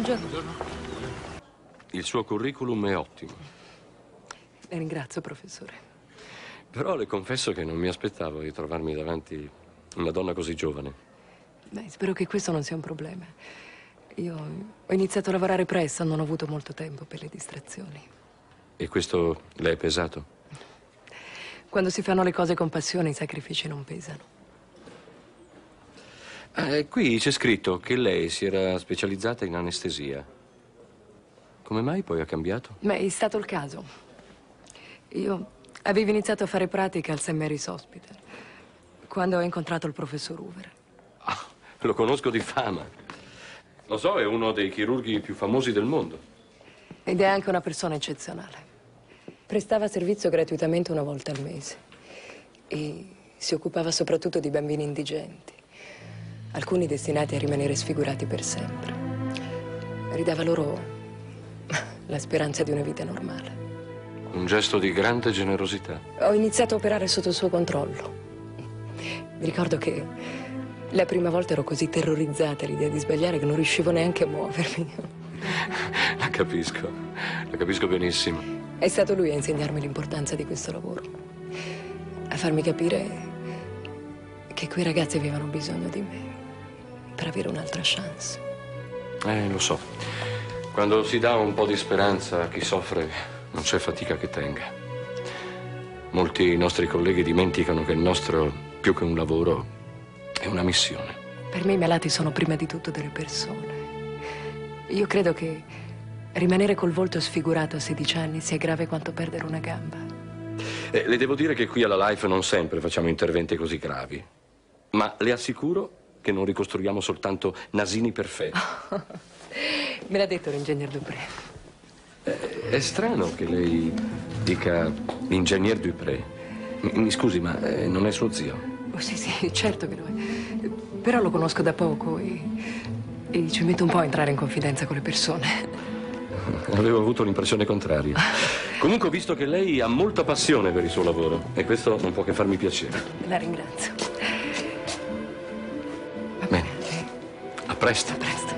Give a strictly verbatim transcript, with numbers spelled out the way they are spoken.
Buongiorno. Il suo curriculum è ottimo. La ringrazio, professore. Però le confesso che non mi aspettavo di trovarmi davanti una donna così giovane. Beh, spero che questo non sia un problema. Io ho iniziato a lavorare presto, non ho avuto molto tempo per le distrazioni. E questo le è pesato? Quando si fanno le cose con passione, i sacrifici non pesano. Eh, qui c'è scritto che lei si era specializzata in anestesia. Come mai poi ha cambiato? Beh, è stato il caso. Io avevo iniziato a fare pratica al Saint Mary's Hospital quando ho incontrato il professor Hoover. Ah, lo conosco di fama. Lo so, è uno dei chirurghi più famosi del mondo. Ed è anche una persona eccezionale. Prestava servizio gratuitamente una volta al mese e si occupava soprattutto di bambini indigenti, alcuni destinati a rimanere sfigurati per sempre. Ridava loro la speranza di una vita normale. Un gesto di grande generosità. Ho iniziato a operare sotto il suo controllo. Mi ricordo che la prima volta ero così terrorizzata all'idea di sbagliare che non riuscivo neanche a muovermi. La capisco, la capisco benissimo. È stato lui a insegnarmi l'importanza di questo lavoro, a farmi capire che quei ragazzi avevano bisogno di me per avere un'altra chance. Eh, lo so. Quando si dà un po' di speranza a chi soffre, non c'è fatica che tenga. Molti nostri colleghi dimenticano che il nostro, più che un lavoro, è una missione. Per me i malati sono prima di tutto delle persone. Io credo che rimanere col volto sfigurato a sedici anni sia grave quanto perdere una gamba. Eh, le devo dire che qui alla Life non sempre facciamo interventi così gravi. Ma le assicuro che non ricostruiamo soltanto nasini perfetti. Me l'ha detto l'ingegner Dupré. Eh, è strano che lei dica ingegner Dupré. Mi, mi scusi, ma eh, non è suo zio? Oh, sì, sì, certo che lo è. Però lo conosco da poco e, e ci metto un po' a entrare in confidenza con le persone. Avevo avuto l'impressione contraria. Comunque ho visto che lei ha molta passione per il suo lavoro e questo non può che farmi piacere. La ringrazio. Bene, a presto. A presto.